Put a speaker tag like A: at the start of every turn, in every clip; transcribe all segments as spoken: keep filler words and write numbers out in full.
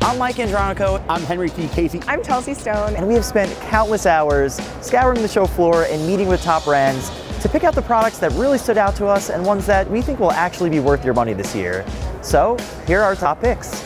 A: I'm Mike Andronico.
B: I'm Henry T. Casey.
C: I'm Chelsea Stone.
A: And we have spent countless hours scouring the show floor and meeting with top brands to pick out the products that really stood out to us and ones that we think will actually be worth your money this year. So, here are our top picks.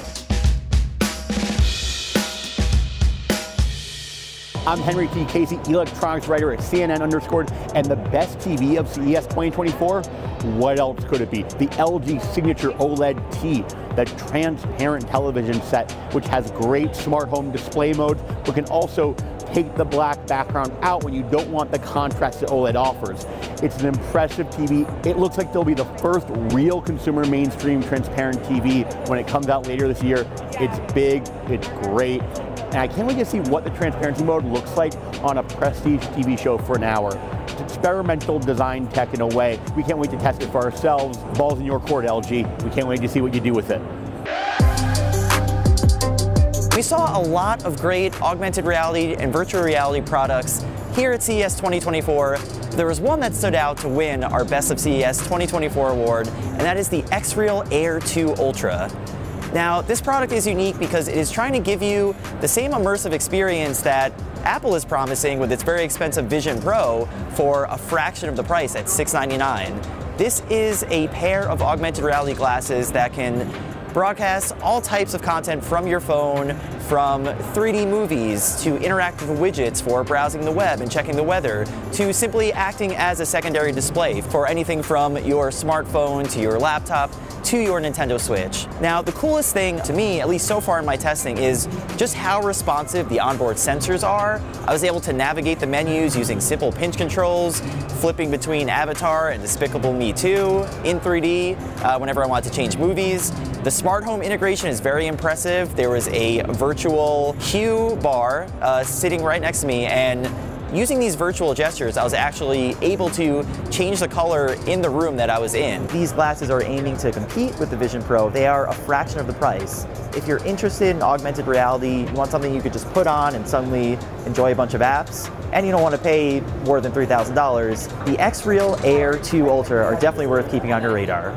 B: I'm Henry T. Casey, electronics writer at C N N Underscored, and the best T V of C E S twenty twenty-four? What else could it be? The L G Signature OLED T, that transparent television set, which has great smart home display mode, but can also take the black background out when you don't want the contrast that OLED offers. It's an impressive T V. It looks like they'll be the first real consumer mainstream transparent T V when it comes out later this year. It's big, it's great, and I can't wait to see what the transparency mode looks like on a prestige T V show for an hour. It's experimental design tech in a way. We can't wait to test it for ourselves. Ball's in your court, L G. We can't wait to see what you do with it.
A: We saw a lot of great augmented reality and virtual reality products here at C E S twenty twenty-four. There was one that stood out to win our Best of C E S twenty twenty-four award, and that is the X-Real Air two Ultra. Now, this product is unique because it is trying to give you the same immersive experience that Apple is promising with its very expensive Vision Pro for a fraction of the price at six ninety-nine. This is a pair of augmented reality glasses that can broadcast all types of content from your phone, from three D movies to interactive widgets for browsing the web and checking the weather, to simply acting as a secondary display for anything from your smartphone to your laptop to your Nintendo Switch. Now, the coolest thing to me, at least so far in my testing, is just how responsive the onboard sensors are. I was able to navigate the menus using simple pinch controls, flipping between Avatar and Despicable Me two in three D uh, whenever I wanted to change movies. The smart home integration is very impressive. There was a virtual Hue bar uh, sitting right next to me, and using these virtual gestures, I was actually able to change the color in the room that I was in. These glasses are aiming to compete with the Vision Pro. They are a fraction of the price. If you're interested in augmented reality, you want something you could just put on and suddenly enjoy a bunch of apps, and you don't want to pay more than three thousand dollars, the X-Real Air two Ultra are definitely worth keeping on your radar.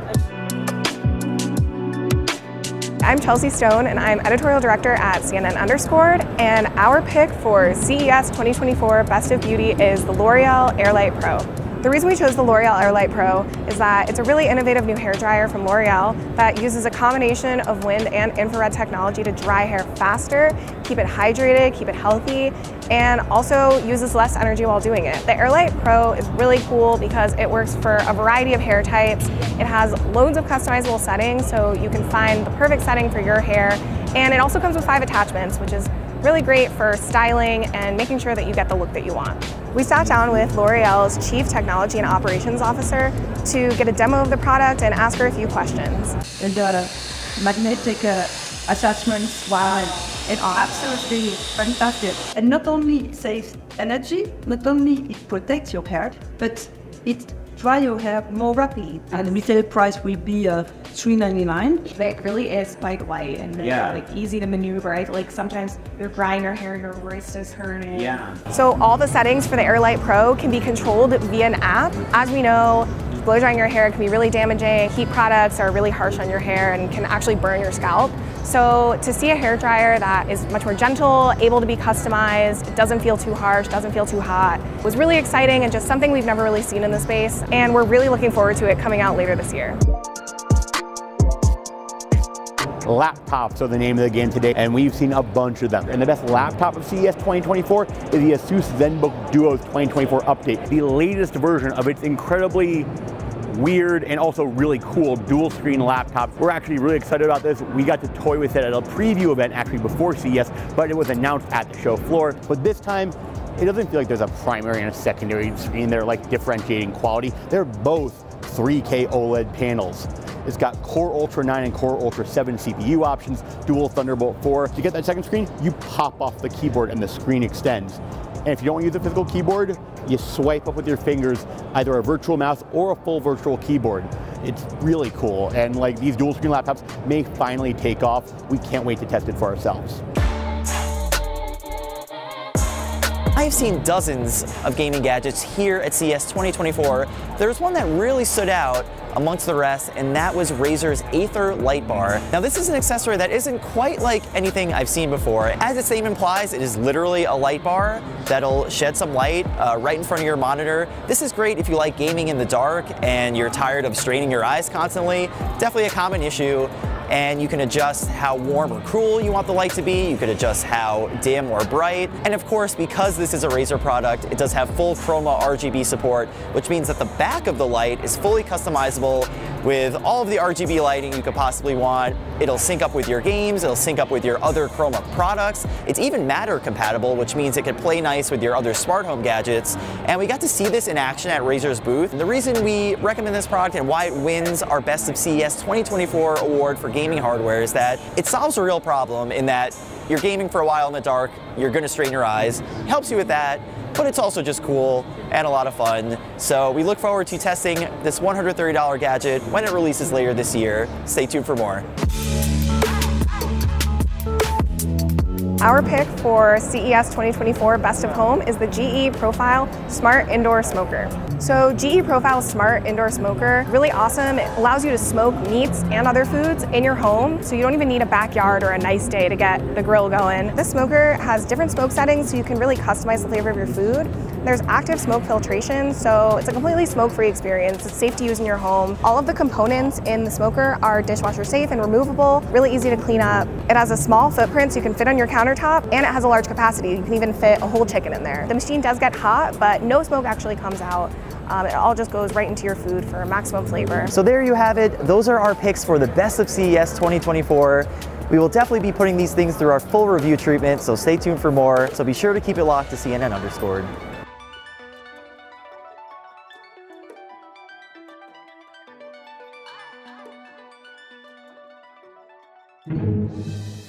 C: I'm Chelsea Stone, and I'm editorial director at C N N Underscored, and our pick for C E S twenty twenty-four Best of Beauty is the L'Oreal Airlight Pro. The reason we chose the L'Oreal Airlight Pro is that it's a really innovative new hair dryer from L'Oreal that uses a combination of wind and infrared technology to dry hair faster, keep it hydrated, keep it healthy, and also uses less energy while doing it. The Airlight Pro is really cool because it works for a variety of hair types. It has loads of customizable settings, so you can find the perfect setting for your hair, and it also comes with five attachments, which is really great for styling and making sure that you get the look that you want. We sat down with L'Oreal's Chief Technology and Operations Officer to get a demo of the product and ask her a few questions.
D: And the magnetic uh, attachments, wow, it's absolutely fantastic. And not only saves energy, not only it protects your hair, but it dry your hair more rapidly. And the retail price will be uh, three ninety-nine.
E: It really is quite light and
B: yeah.
E: like easy to maneuver. I feel like sometimes you're drying your hair, your wrist is hurting.
B: Yeah.
C: So all the settings for the Airlight Pro can be controlled via an app. As we know, blow drying your hair can be really damaging. Heat products are really harsh on your hair and can actually burn your scalp. So to see a hair dryer that is much more gentle, able to be customized, doesn't feel too harsh, doesn't feel too hot, was really exciting and just something we've never really seen in the space. And we're really looking forward to it coming out later this year.
B: Laptops are the name of the game today, and we've seen a bunch of them. And the best laptop of C E S twenty twenty-four is the Asus ZenBook Duo's twenty twenty-four update, the latest version of its incredibly weird and also really cool dual screen laptop. We're actually really excited about this. We got to toy with it at a preview event actually before C E S, but it was announced at the show floor. But this time, it doesn't feel like there's a primary and a secondary screen. They're like differentiating quality. They're both three K OLED panels. It's got Core Ultra nine and Core Ultra seven C P U options, dual Thunderbolt four. To get that second screen, you pop off the keyboard and the screen extends. And if you don't want to use a physical keyboard, you swipe up with your fingers either a virtual mouse or a full virtual keyboard. It's really cool, and like these dual screen laptops may finally take off. We can't wait to test it for ourselves.
A: I've seen dozens of gaming gadgets here at C E S twenty twenty-four. There's one that really stood out amongst the rest, and that was Razer's Aether light bar. Now this is an accessory that isn't quite like anything I've seen before. As its name implies, it is literally a light bar that'll shed some light uh, right in front of your monitor. This is great if you like gaming in the dark and you're tired of straining your eyes constantly. Definitely a common issue. And you can adjust how warm or cool you want the light to be. You could adjust how dim or bright. And of course, because this is a Razer product, it does have full Chroma R G B support, which means that the back of the light is fully customizable with all of the R G B lighting you could possibly want. It'll sync up with your games, it'll sync up with your other Chroma products. It's even Matter compatible, which means it could play nice with your other smart home gadgets. And we got to see this in action at Razer's booth. And the reason we recommend this product and why it wins our Best of C E S twenty twenty-four award for gaming hardware is that it solves a real problem in that you're gaming for a while in the dark, you're gonna strain your eyes, it helps you with that, but it's also just cool and a lot of fun. So we look forward to testing this one hundred thirty dollar gadget when it releases later this year. Stay tuned for more.
C: Our pick for C E S twenty twenty-four Best of Home is the G E Profile Smart Indoor Smoker. So G E Profile Smart Indoor Smoker, really awesome. It allows you to smoke meats and other foods in your home, so you don't even need a backyard or a nice day to get the grill going. This smoker has different smoke settings, so you can really customize the flavor of your food. There's active smoke filtration, so it's a completely smoke-free experience. It's safe to use in your home. All of the components in the smoker are dishwasher safe and removable, really easy to clean up. It has a small footprint, so you can fit on your countertop, and it has a large capacity. You can even fit a whole chicken in there. The machine does get hot, but no smoke actually comes out. Um, it all just goes right into your food for maximum flavor.
A: So there you have it. Those are our picks for the Best of C E S twenty twenty-four. We will definitely be putting these things through our full review treatment, so stay tuned for more. So be sure to keep it locked to C N N Underscored.
F: Thank you.